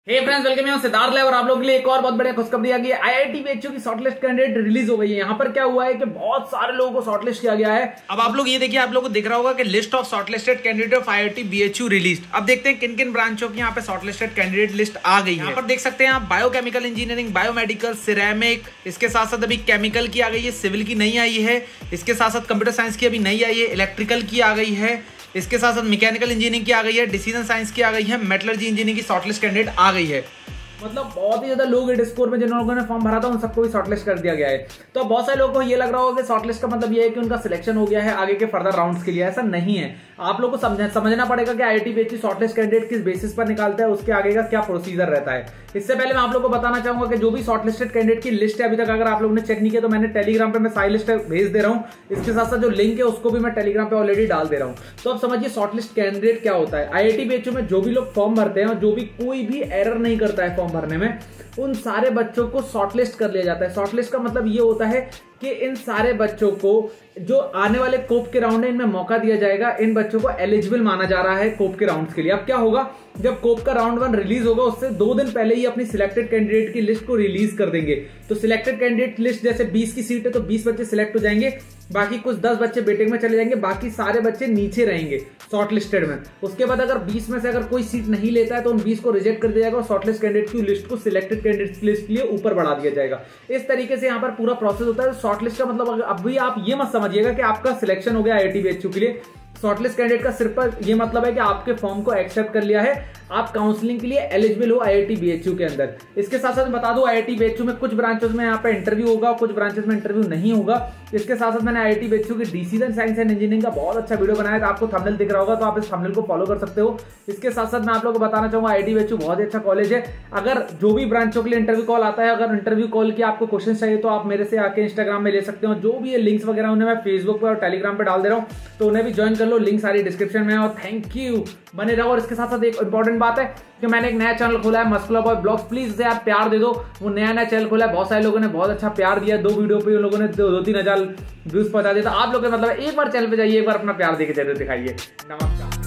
हे friends, welcome. मैं सिद्धार्थ है और आप लोगों के लिए एक और बहुत बढ़िया खुशखबरी आ गई है। आईआईटी बीएचयू की शॉर्टलिस्ट कैंडिडेट रिलीज हो गई है। यहाँ पर क्या हुआ है कि बहुत सारे लोगों को शॉर्टलिस्ट किया गया है। अब आप लोग ये देखिए, आप लोगों को दिख रहा होगा कि list of shortlisted candidate of IIT BHU release. अब देखते हैं किन किन ब्रांचों की यहाँ पे शॉर्टलिस्टेड कैंडिडेट लिस्ट आ गई है। यहाँ पर देख सकते हैं आप, बायोकेमिकल इंजीनियरिंग, बायोमेडिकल, सिरेमिक, इसके साथ साथ अभी केमिकल की आ गई है, सिविल की नहीं आई है, इसके साथ साथ कंप्यूटर साइंस की अभी नहीं आई है, इलेक्ट्रिकल की आ गई है, इसके साथ साथ मैकेनिकल इंजीनियरिंग की आ गई है, डिसीजन साइंस की आ गई है, मेटलर्जी इंजीनियरिंग की शॉर्टलिस्ट कैंडिडेट आ गई है। मतलब बहुत ही ज्यादा लोग इस स्कोर में जिन लोगों ने फॉर्म भरा था उन सबको भी शॉर्टलिस्ट कर दिया गया है। तो बहुत सारे लोगों को ये लग रहा होगा कि शॉर्टलिस्ट का मतलब ये है कि उनका सिलेक्शन हो गया है आगे के फर्दर राउंड्स के लिए। ऐसा नहीं है। आप लोगों को समझना पड़ेगा कि आईआईटी बीएचयू शॉर्टलिस्ट कैंडिडेट किस बेसिस पर निकालता है, उसके आगे का क्या प्रोसीजर रहता है। इससे पहले मैं आप लोगों को बताना चाहूंगा कि जो भी शॉर्टलिस्टेड कैंडिडेट की लिस्ट है अभी तक अगर आप लोगों ने चेक नहीं किया तो मैंने टेलीग्राम पे मैं सारी लिस्ट भेज दे रहा हूं। इसके साथ साथ जो लिंक है उसको भी मैं टेलीग्राम पे ऑलरेडी डाल दे रहा हूं। तो अब समझिए शॉर्टलिस्ट कैंडिडेट क्या होता है। आईआईटी बीएचयू में जो भी लोग फॉर्म भरते हैं और जो भी कोई भी एरर नहीं करता है फॉर्म भरने में, उन सारे बच्चों को शॉर्टलिस्ट कर लिया जाता है। शॉर्टलिस्ट का मतलब ये होता है कि इन सारे बच्चों को जो आने वाले कोप के राउंड है इनमें मौका दिया जाएगा। इन बच्चों को एलिजिबल माना जा रहा है कोप के राउंड्स के लिए। अब क्या होगा, जब कोप का राउंड 1 रिलीज होगा उससे 2 दिन पहले ही अपनी सिलेक्टेड कैंडिडेट की लिस्ट को रिलीज कर देंगे। तो सिलेक्टेड कैंडिडेट लिस्ट जैसे 20 की सीट है तो 20 बच्चे सिलेक्ट हो जाएंगे, बाकी कुछ 10 बच्चे वेटिंग में चले जाएंगे, बाकी सारे बच्चे नीचे रहेंगे शॉर्टलिस्टेड में। उसके बाद अगर 20 में से अगर कोई सीट नहीं लेता है तो उन 20 को रिजेक्ट कर दिया जाएगा और शॉर्टलिस्ट कैंडिडेट की लिस्ट को सिलेक्टेड कैंडिडेट की लिस्ट के लिए ऊपर बढ़ा दिया जाएगा। इस तरीके से यहाँ पर पूरा प्रोसेस होता है। शॉर्टलिस्ट का मतलब अभी आप ये मत समझिएगा कि आपका सिलेक्शन हो गया आईआईटी बीएचयू के लिए। शॉर्टलिस्ट कैंडिडेट का सिर्फ ये मतलब है कि आपके फॉर्म को एक्सेप्ट कर लिया है, आप काउंसलिंग के लिए एलिजिबल हो आईआईटी बीएचयू के अंदर। इसके साथ साथ बता दूं, आईआईटी बीएचयू में कुछ ब्रांचेस में यहाँ पे इंटरव्यू होगा, कुछ ब्रांचेस में इंटरव्यू नहीं होगा। इसके साथ साथ मैंने आईआईटी बीएचयू की डिसीजन साइंस एंड इंजीनियरिंग का बहुत अच्छा वीडियो बनाया था, आपको थंबनेल दिख रहा होगा तो आप इस थंबनेल को फॉलो कर सकते हो। इसके साथ साथ मैं आप लोगों को बताना चाहूंगा, आईआईटी बीएचयू बहुत ही अच्छा कॉलेज है। अगर जो भी ब्रांचों के लिए इंटरव्यू कॉल आता है, अगर इंटरव्यू कॉल की आपको क्वेश्चन चाहिए तो आप मेरे से आके इंस्टाग्राम में ले सकते हो। जो भी ये लिंक्स वगैरह उन्हें मैं फेसबुक पर और टेलीग्राम पर डाल दे रहा हूँ, तो उन्हें भी ज्वाइन कर लो, लिंक सारी डिस्क्रिप्शन में है। और थैंक यू, बने रहो। और इसके साथ साथ एक इंपॉर्टेंट बात है कि मैंने एक नया चैनल खोला है, मस्कुलर बॉय ब्लॉग्स। प्लीज उसे आप प्यार दे दो। वो नया चैनल खोला है, बहुत सारे लोगों ने बहुत अच्छा प्यार दिया। 2 वीडियो पे उन लोगों ने 2-3 हजार व्यूज पहुंचा दिया। तो आप लोग मतलब एक बार चैनल पे जाइए, एक बार अपना प्यार देके जरूर दिखाइए। नमस्कार।